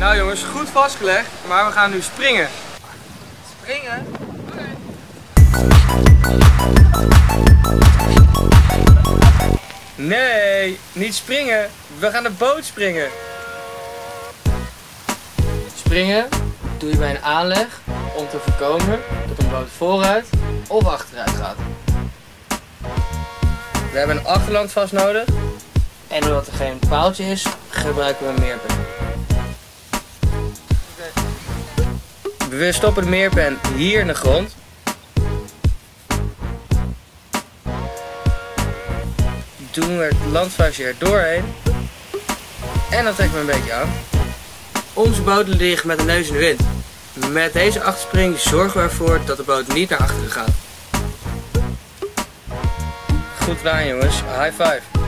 Nou jongens, goed vastgelegd, maar we gaan nu springen. Springen? Oké. Nee, niet springen. We gaan de boot springen. Springen doe je bij een aanleg om te voorkomen dat een boot vooruit of achteruit gaat. We hebben een achterlandvast nodig. En omdat er geen paaltje is, gebruiken we een meerpen. We stoppen de meerpen hier in de grond. Doen we het landvastje er doorheen. En dan trekken we een beetje aan. Onze boot ligt met de neus in de wind. Met deze achterspring zorgen we ervoor dat de boot niet naar achteren gaat. Goed gedaan jongens, high five.